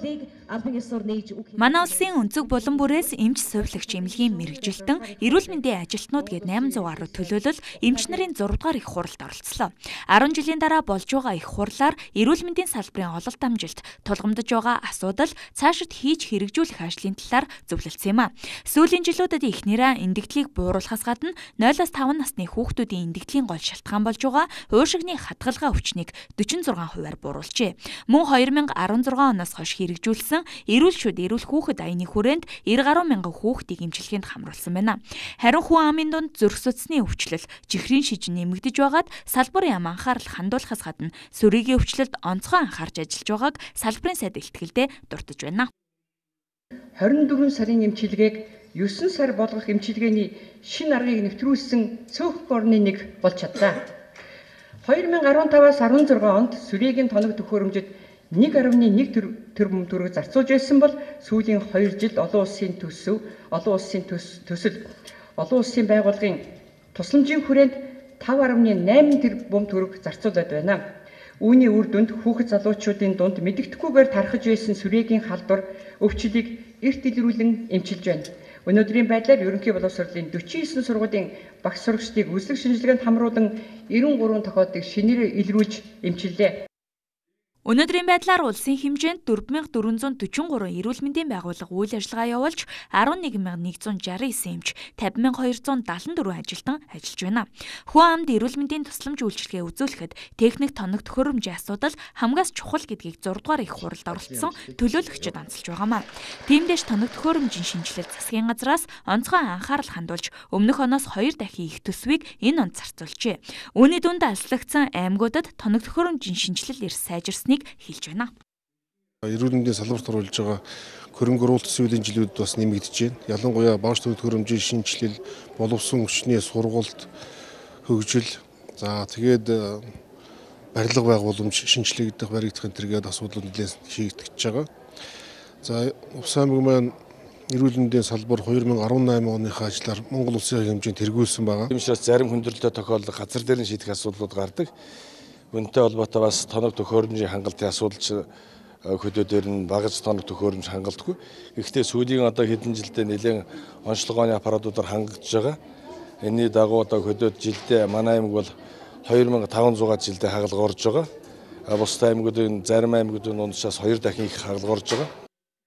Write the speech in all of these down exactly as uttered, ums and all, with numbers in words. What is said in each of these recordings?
Манай улсын өнцөг булан бүрээс эмч сувилагч эмнэлгийн мэрэгжилтэн, эрүүл мэндийн ажилтнууд гээд найман зуун гаруй төлөөлөл эмч нарын зураг дугаар их хуралд оролцлоо. арван жилийн дараа болж байгаа их хурлаар эрүүл мэндийн салбарын ололт амжилт, тулгамдж байгаа асуудал, цаашид хийж хэрэгжүүлэх ажлын талаар зөвлөлдсөн юм а. Сүүлийн жилүүдэд эхнэрээ эндэгдлийг бууруулахаас гадна нойлоос таван насны хүүхдүүдийн эндэгдлийн гол шалтгаан болж байгаа уушигны хатгалгаа өвчнийг дөрвөн и зургаан хувиар бууруулжээ. Мөн хоёр мянга арван зургаан оноос хойш хэрэгжүүлсэн эрүүл шүд эрүүл хүүхэд аяны хүрээнд нэр гаруй мянган хүүхдийг эмчилгээнд хамруулсан байна. Харин хүн амын дунд зүрх судасны өвчлөл, чихрийн шижин нэмэгдэж байгаад салбарын ам анхаарал хандуулахаас гадна сүрийгийн өвчлөлд онцгой анхаарч ажиллаж байгааг салбарын сайд илтгэлдээ дурдж байна. хорин дөрвөн сарын эмчилгээг есөн сар болгох эмчилгээний шинэ аргыг нэвтрүүлсэн цөөхөн орны нэг болж чадлаа. хоёр мянга арван таваас арван зургаан онд сүрийгийн тоног төхөөрөмжөд нэг гаруй нэг тэрбум төгрөг зарцуулж байсан бол сүүлийн хоёр жилд олон улсын төсөв, олон улсын төсөл, олон улсын байгууллагын тусламжийн хүрээнд тавь гаруй найман тэрбум төгрөг зарцуулаад байна. Үүний үр дүнд хүүхэд залуучуудын дунд мэддэхгүйгээр тархаж байсан сүрээгийн халдвар өвчлөлийг эрт илрүүлэн эмчилж байна. Өнөөдрийн байдлаар ерөнхий боловсролын дөрвөн и девять сургуулийн багш сурагчдыг үзлэг шинжилгээнд хамруулан девяносто три тохиолдлыг шинээр илрүүлж эмчиллээ. Өнөөдрийн байдлаар улсын хэмжээнд дөрвөн мянга дөрвөн зуун дөрвөн гурван эрүүл мэндийн байгууллага үйл ажиллагаа явуулж арван нэг мянга нэгдүгээр шестьдесят девять эмч, тавин мянга хоёрдугаар даатан дөрвөн ажилтан ажиллаж байна. Хүн амд эрүүл мэндийн тусламж үйлчилгээ үзүүлэхэд техник тоног төхөөрөмжийн асуудал хамгаас чухал гэдгийг зураг дугаар их хуралд оролцсон төлөөлөгчид онцолж байгаамаа. Тиймдээш тоног төхөөрөмжийн шинжилэлт засгийн газраас онцгой анхаарал хандуулж өмнөх оноос хоёр дахин их төсвийг энэ онд зарцуулжээ. Үүний дунд алслагдсан аймагуудад тоног төхөөрөмжийн шинжилэл эрс сайжирсан хэлж байна. Эрүүл мэндийн салбарт оруулж байгаа хөрөнгө оруулалт сүүлийн жилүүд бас нэмэгдэж байна. Ялангуяа багш төхөөрөмжийн шинжилэл, боловсон хүчний сургалт, хөгжил, за тэгээд барилга байгууламж шинжилгээх баригдах энэ төргээд асуудлууд нэлээд шийдэгдэж байгаа. За Увс аймаг маань эрүүл мэндийн салбар хоёр мянга арван восемь оныхаа ажлаар Монгол улсын хэмжээнд тэргүүлсэн байгаа. Тийм учраас зарим хүндрэлтэй тохиолдол газар дээр нь шийдэх асуудлууд гардаг. Үнэтэй холбоотой бас тоног төхөөрөмжийн хангалтын асуудал хөдөөдөр нь багаж тоног төхөөрөмж хангалтгүй. Гэхдээ сүүлийн одоо хэдэн жилдээ нэлээд онцлогооны аппаратуудаар хангагдж байгаа. Энэний дагуу одоо хөдөөд жилдээ манай аймаг бол хоёр мянга таван зуун жилдээ хагалга орж байгаа. Бусдын аймагуудын зарим аймагуудын уншаас хоёр дахин их хагалга орж байгаа.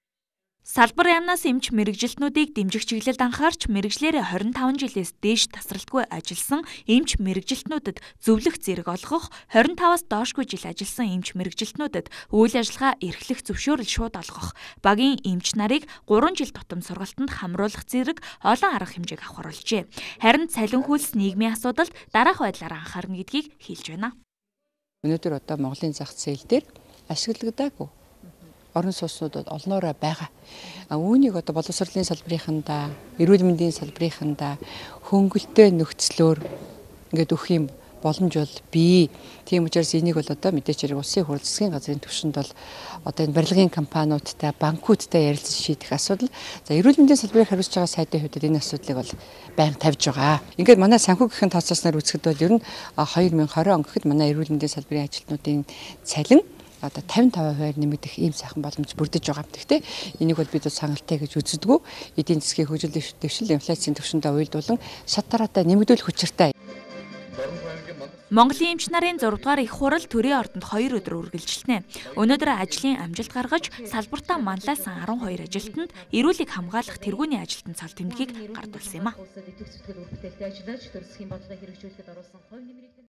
Салбар яамнаас эмч мэрэгжилтнүүдийг дэмжих чиглэлд анхаарч мэрэгжлээрээ хорин таван жилээс дээш тасралтгүй ажилласан эмч мэрэгжилтнүүдэд зөвлөх зэрэг олгох, хорин таваас доошгүй жил ажилласан эмч мэрэгжилтнүүдэд үйл ажиллагаа эрхлэх зөвшөөрөл шууд олгох, багийн эмч нарыг гурван жил тутам сургалтанд хамруулах зэрэг олон арга хэмжээг авахруулжээ. Харин цалин хөлс нийгмийн асуудалд дараах байдлаар анхаарна гэдгийг хэлж байна. Өнөөдөр одоо Монголын зах зээл дээр ашиглагдаагүй орон сууцнууд олноороо байгаа. А үүнийг одоо боловсролын салбарынхандаа, эрүүл мэндийн салбарынхандаа хөнгөлтэй нөхцлөөр ингээд өгөх юм боломж бол бий. Тийм учраас энийг бол одоо мэдээч хэрэг улсын хурал засгийн газрын түвшинд бол одоо энэ барилгын компаниудтай, банкудтай ярилцаж шийдэх асуудал. За эрүүл мэндийн салбарыг хариуцж байгаа сайдын хувьд энэ асуудлыг бол байнга тавьж байгаа. Ингээд манай санхүүгийн тооцоосноор үзэхэд бол ер нь хоёр мянга и двадцать он гэхэд манай эрүүл мэндийн салбарын ажилтнуудын цалин одоо тавин таван хувиар нэмэгдэх ийм сайхан боломж бүрдэж байгаа юм. Гэхдээ энийг бол бид саналтай гэж үздэг. Эдийн засгийн хөгжил дэвшил инфляцийн түвшиндээ уялдуулан шат тараатай нэмэгдүүлэх учиртай. Монголын эмч нарын зураг дугаар их хурал төрийн ордонд хоёр өдөр үргэлжилнэ. Өнөөдөр ажлын амжилт гаргаж салбартаа манлайлсан арван хоёр ажилтнанд эрүүлийг хамгаалах тэргүүний ажилтан цал тэмдгийг гардуулсан юм а.